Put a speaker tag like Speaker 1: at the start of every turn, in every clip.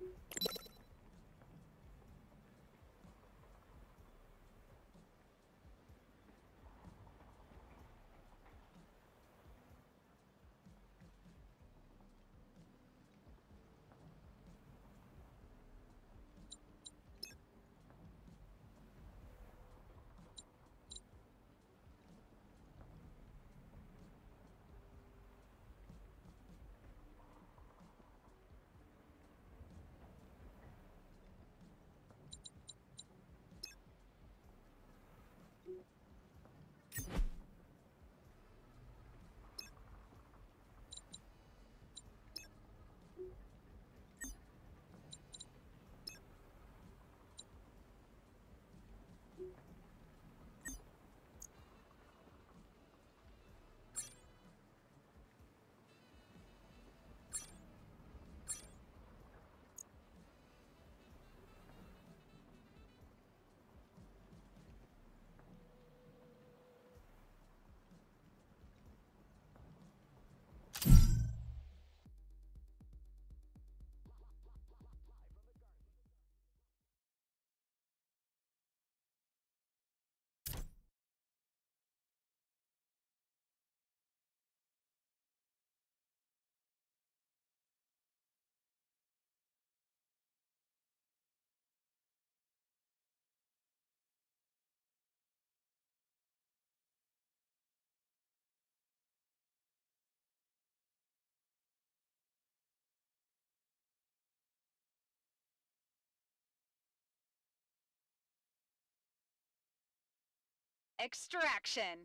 Speaker 1: Extraction.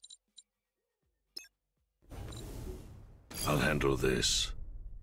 Speaker 2: I'll handle this.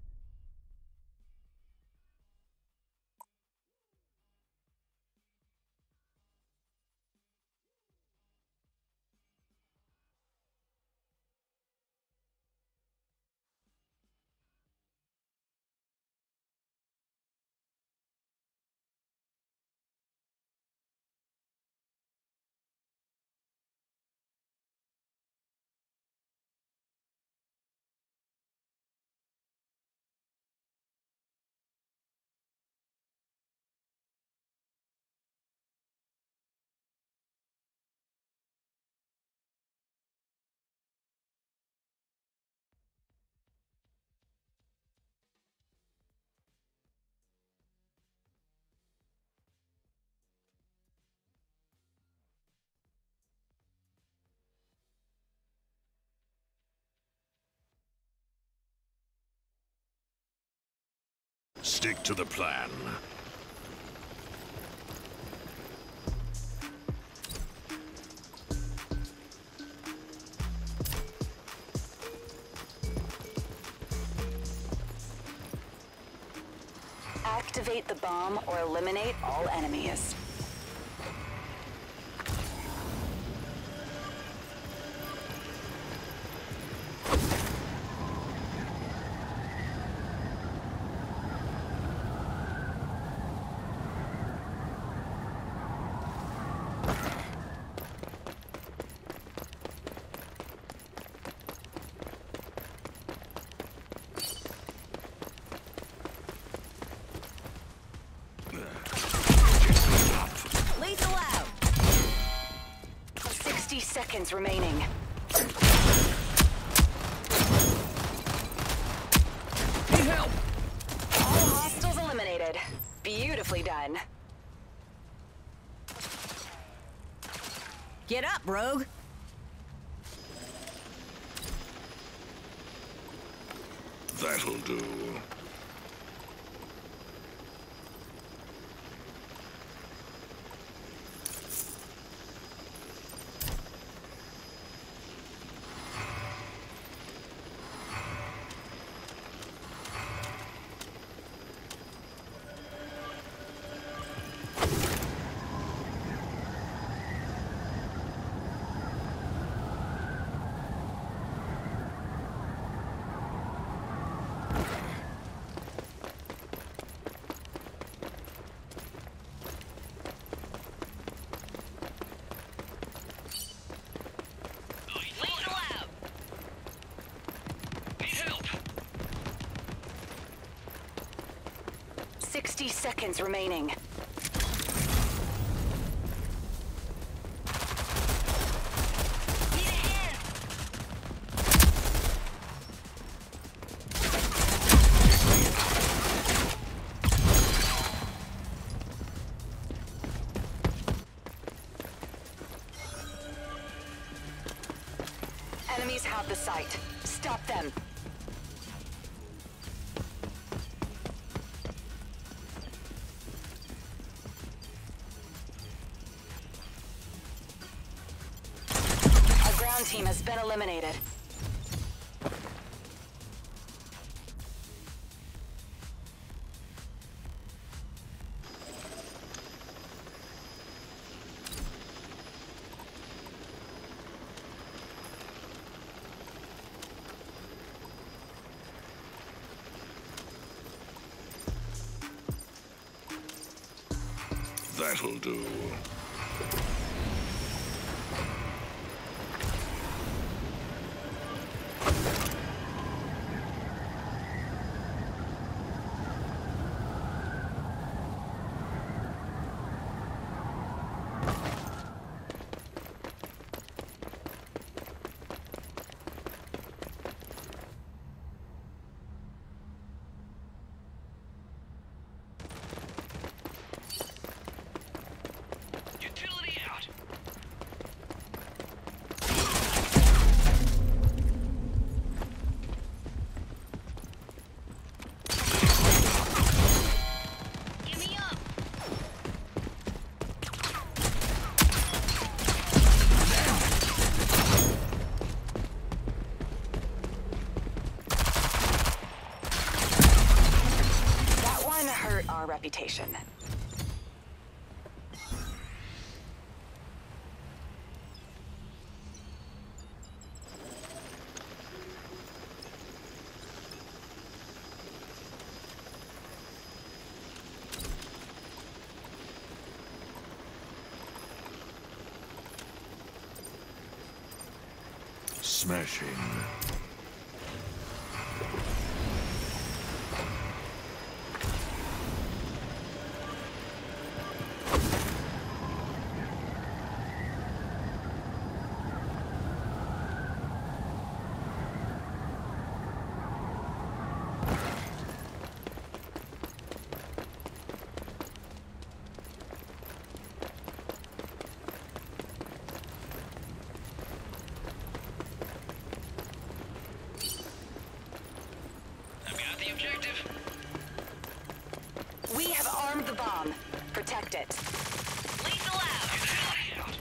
Speaker 2: Stick to the plan.
Speaker 1: Activate the bomb or eliminate all enemies. Lethal out. 60 seconds remaining.
Speaker 3: Need help!
Speaker 1: All hostiles eliminated. Beautifully done.
Speaker 3: Get up, Rogue!
Speaker 2: That'll do.
Speaker 1: 60 seconds remaining. Enemies have the site. Stop them. Our ground team has been eliminated.
Speaker 2: That'll do.
Speaker 3: Utility out. Give me up.
Speaker 1: That one hurt our reputation.
Speaker 2: Smashing.
Speaker 3: I've got the objective.
Speaker 1: We have armed the bomb. Protect it.
Speaker 3: Lethal out. Utility out.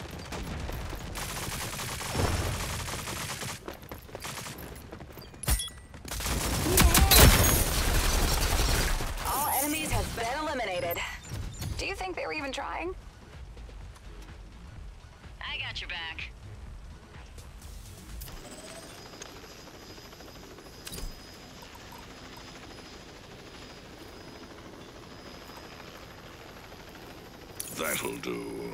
Speaker 1: All enemies have been eliminated. Do you think they were even trying?
Speaker 3: I got your back.
Speaker 2: That'll do.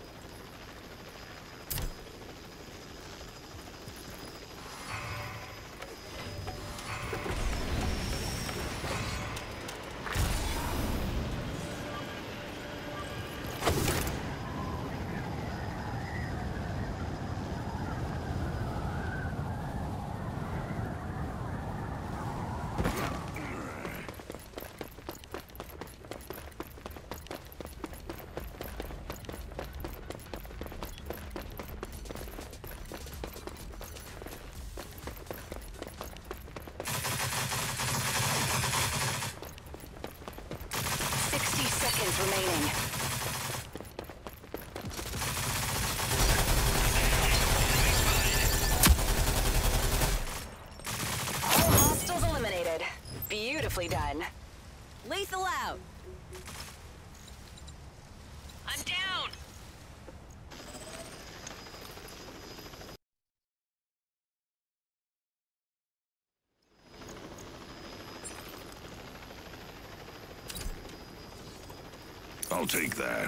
Speaker 1: Remaining. All hostiles eliminated. Beautifully done.
Speaker 4: Lethal out.
Speaker 3: I'm down.
Speaker 2: I'll take that.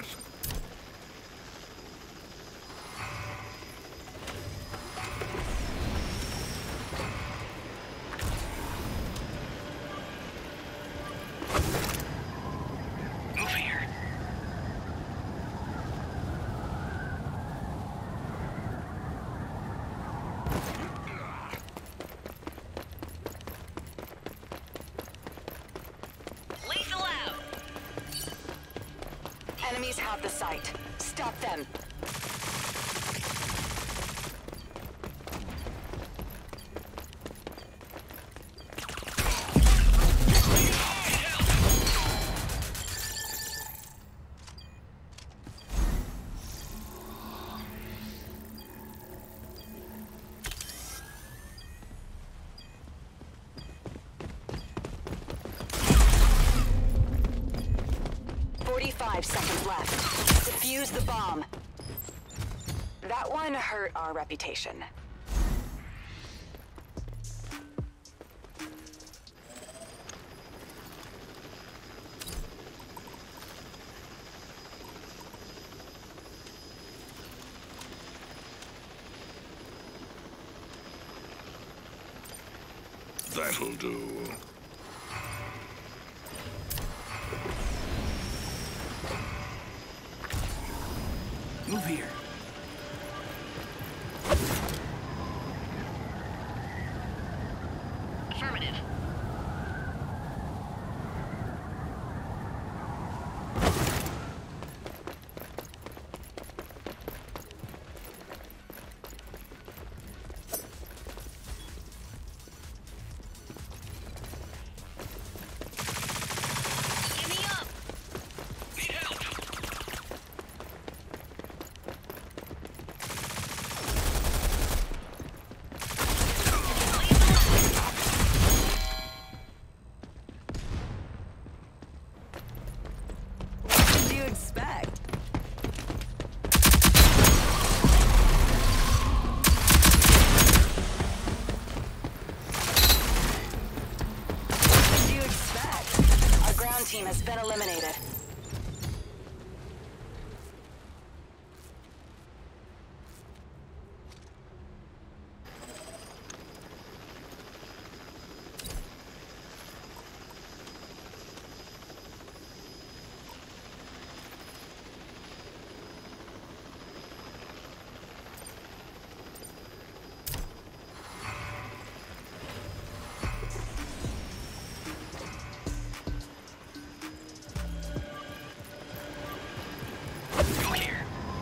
Speaker 1: Enemies have the site. Stop them. Five seconds left. Defuse the bomb. That one hurt our reputation.
Speaker 2: That'll do.
Speaker 5: Move here.
Speaker 3: Affirmative. Get me up! Need help!
Speaker 4: What did you expect?
Speaker 1: What did you expect? Our ground team has been eliminated.
Speaker 3: Go here.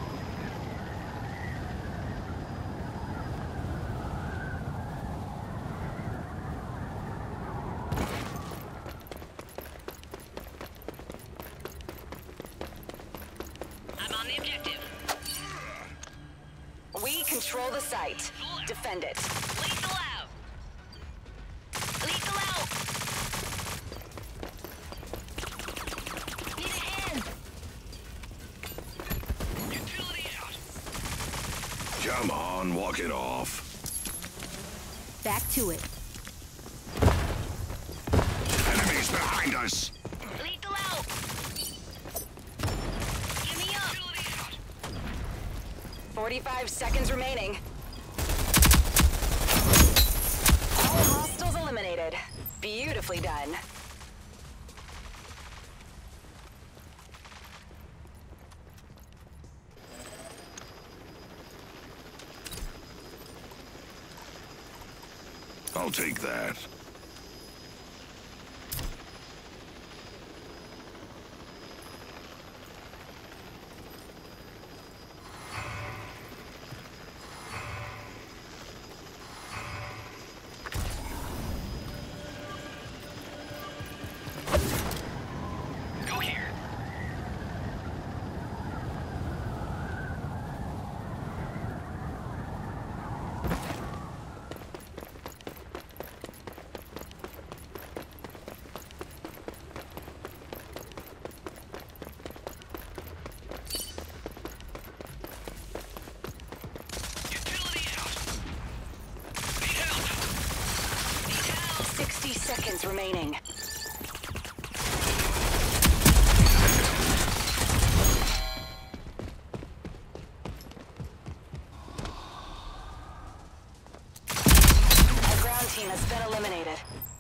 Speaker 3: I'm on the objective.
Speaker 1: We control the site. Defend it.
Speaker 3: Lethal out. Lethal out. Need a hand. Utility out.
Speaker 2: Come on, walk it off.
Speaker 4: Back to it.
Speaker 2: Enemies behind us.
Speaker 3: Lethal out. Get me up. Utility out.
Speaker 1: 45 seconds remaining. All hostiles eliminated. Beautifully done.
Speaker 2: I'll take that.
Speaker 3: Go here. Utility out. Need help. Need help.
Speaker 1: 60 seconds remaining. Our ground team has been eliminated.